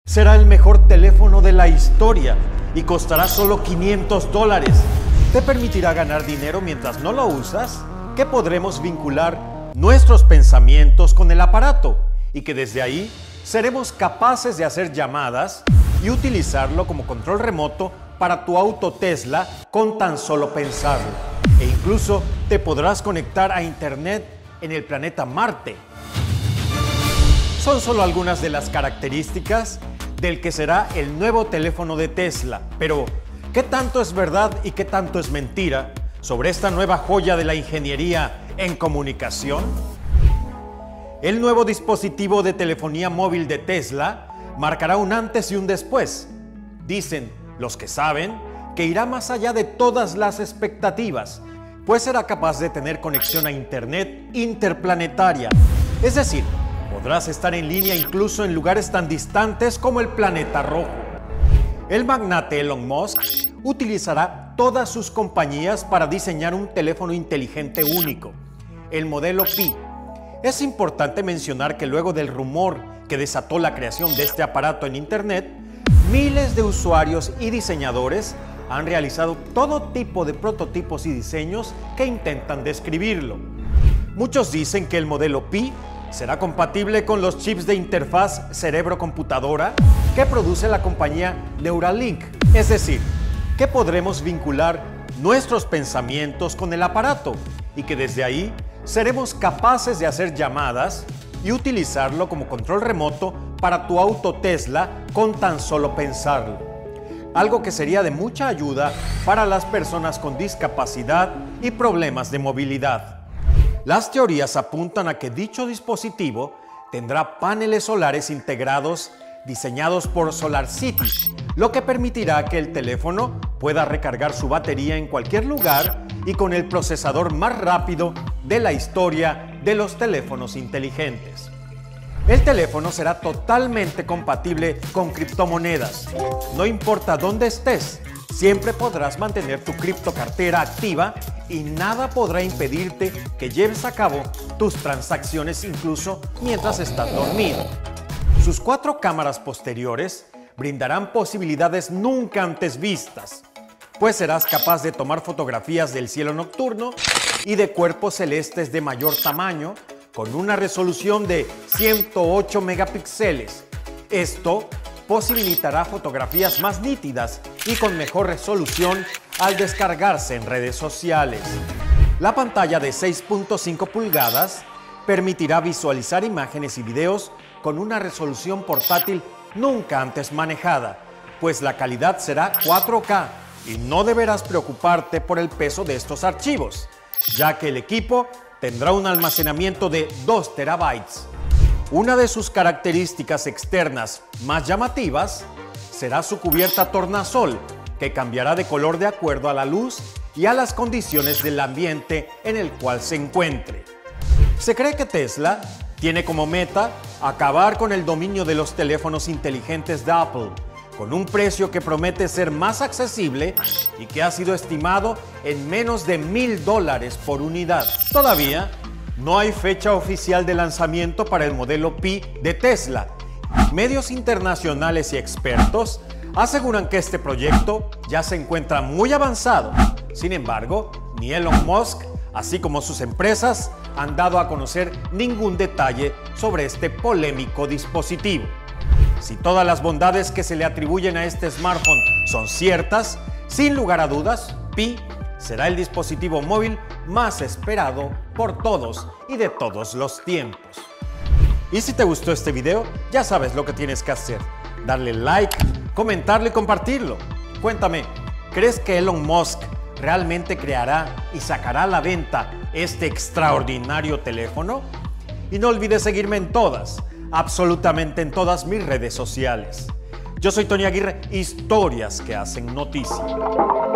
Será el mejor teléfono de la historia y costará solo $500. ¿Te permitirá ganar dinero mientras no lo usas? Que podremos vincular nuestros pensamientos con el aparato y que desde ahí seremos capaces de hacer llamadas y utilizarlo como control remoto para tu auto Tesla con tan solo pensarlo. E incluso te podrás conectar a Internet en el planeta Marte. Son solo algunas de las características del que será el nuevo teléfono de Tesla. Pero, ¿qué tanto es verdad y qué tanto es mentira sobre esta nueva joya de la ingeniería en comunicación? El nuevo dispositivo de telefonía móvil de Tesla marcará un antes y un después. Dicen los que saben que irá más allá de todas las expectativas, pues será capaz de tener conexión a Internet interplanetaria. Es decir, podrás estar en línea incluso en lugares tan distantes como el planeta rojo. El magnate Elon Musk utilizará todas sus compañías para diseñar un teléfono inteligente único, el modelo Pi. Es importante mencionar que luego del rumor que desató la creación de este aparato en Internet, miles de usuarios y diseñadores han realizado todo tipo de prototipos y diseños que intentan describirlo. Muchos dicen que el modelo Pi será compatible con los chips de interfaz cerebro-computadora que produce la compañía Neuralink, es decir, que podremos vincular nuestros pensamientos con el aparato y que desde ahí seremos capaces de hacer llamadas y utilizarlo como control remoto para tu auto Tesla con tan solo pensarlo. Algo que sería de mucha ayuda para las personas con discapacidad y problemas de movilidad. Las teorías apuntan a que dicho dispositivo tendrá paneles solares integrados diseñados por SolarCity, lo que permitirá que el teléfono pueda recargar su batería en cualquier lugar y con el procesador más rápido de la historia de los teléfonos inteligentes. El teléfono será totalmente compatible con criptomonedas. No importa dónde estés, siempre podrás mantener tu criptocartera activa y nada podrá impedirte que lleves a cabo tus transacciones incluso mientras estás dormido. Sus 4 cámaras posteriores brindarán posibilidades nunca antes vistas, pues serás capaz de tomar fotografías del cielo nocturno y de cuerpos celestes de mayor tamaño con una resolución de 108 megapíxeles. Esto posibilitará fotografías más nítidas y con mejor resolución al descargarse en redes sociales. La pantalla de 6.5 pulgadas permitirá visualizar imágenes y videos con una resolución portátil nunca antes manejada, pues la calidad será 4K y no deberás preocuparte por el peso de estos archivos, ya que el equipo tendrá un almacenamiento de 2 terabytes. Una de sus características externas más llamativas será su cubierta tornasol, que cambiará de color de acuerdo a la luz y a las condiciones del ambiente en el cual se encuentre. Se cree que Tesla tiene como meta acabar con el dominio de los teléfonos inteligentes de Apple, con un precio que promete ser más accesible y que ha sido estimado en menos de $1,000 por unidad. Todavía no hay fecha oficial de lanzamiento para el modelo Pi de Tesla. Medios internacionales y expertos aseguran que este proyecto ya se encuentra muy avanzado. Sin embargo, ni Elon Musk, así como sus empresas, han dado a conocer ningún detalle sobre este polémico dispositivo. Si todas las bondades que se le atribuyen a este smartphone son ciertas, sin lugar a dudas, Pi será el dispositivo móvil más esperado por todos y de todos los tiempos. Y si te gustó este video, ya sabes lo que tienes que hacer: darle like, comentarlo y compartirlo. Cuéntame, ¿crees que Elon Musk realmente creará y sacará a la venta este extraordinario teléfono? Y no olvides seguirme en todas, absolutamente en todas mis redes sociales. Yo soy Tony Aguirre, historias que hacen noticia.